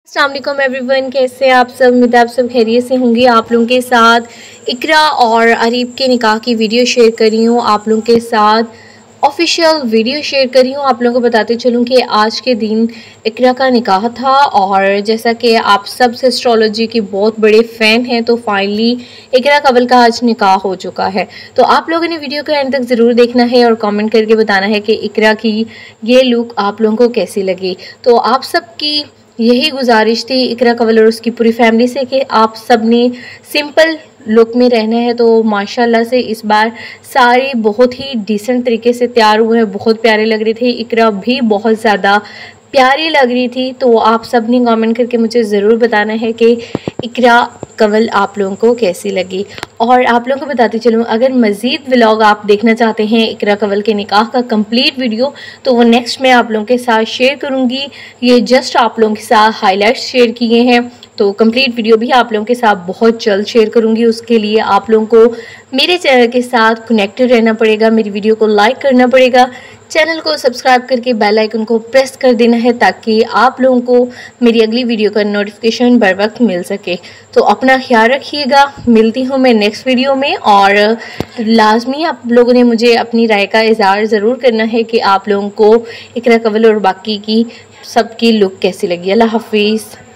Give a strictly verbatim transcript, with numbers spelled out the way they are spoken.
अस्सलाम वालेकुम एवरीवन, कैसे हैं आप सब। उम्मीद है आप सब खैरियत से होंगे। आप लोगों के साथ इकरा और अरीब के निकाह की वीडियो शेयर कर रही हूँ। आप लोगों के साथ ऑफिशियल वीडियो शेयर कर रही हूँ। आप लोगों को बताते चलूँ कि आज के दिन इकरा का निकाह था और जैसा कि आप सब से एस्ट्रोलॉजी की बहुत बड़े फ़ैन हैं, तो फाइनली इकरा कवल का आज निकाह हो चुका है। तो आप लोगों ने वीडियो को एंड तक ज़रूर देखना है और कमेंट करके बताना है कि इकरा की ये लुक आप लोगों को कैसी लगी। तो आप सबकी यही गुजारिश थी इकरा कवल और उसकी पूरी फैमिली से कि आप सब ने सिंपल लुक में रहना है। तो माशाल्लाह से इस बार सारे बहुत ही डिसेंट तरीके से तैयार हुए हैं, बहुत प्यारे लग रहे थे। इकरा भी बहुत ज़्यादा प्यारी लग रही थी। तो आप सब ने कमेंट करके मुझे ज़रूर बताना है कि इकरा कवल आप लोगों को कैसी लगी। और आप लोगों को बताते चलूँ, अगर मज़ीद व्लॉग आप देखना चाहते हैं इकरा कवल के निकाह का कंप्लीट वीडियो, तो वो नेक्स्ट मैं आप लोगों के साथ शेयर करूँगी। ये जस्ट आप लोगों के साथ हाइलाइट्स शेयर किए हैं, तो कंप्लीट वीडियो भी आप लोगों के साथ बहुत जल्द शेयर करूँगी। उसके लिए आप लोगों को मेरे चैनल के साथ कनेक्टेड रहना पड़ेगा, मेरी वीडियो को लाइक करना पड़ेगा, चैनल को सब्सक्राइब करके बेल आइकन को प्रेस कर देना है ताकि आप लोगों को मेरी अगली वीडियो का नोटिफिकेशन बर वक्त मिल सके। तो अपना ख्याल रखिएगा, मिलती हूँ मैं नेक्स्ट वीडियो में। और लाजमी आप लोगों ने मुझे अपनी राय का इज़हार ज़रूर करना है कि आप लोगों को इकरा कवल और बाकी की सबकी लुक कैसी लगी। अल्लाह हाफिज़।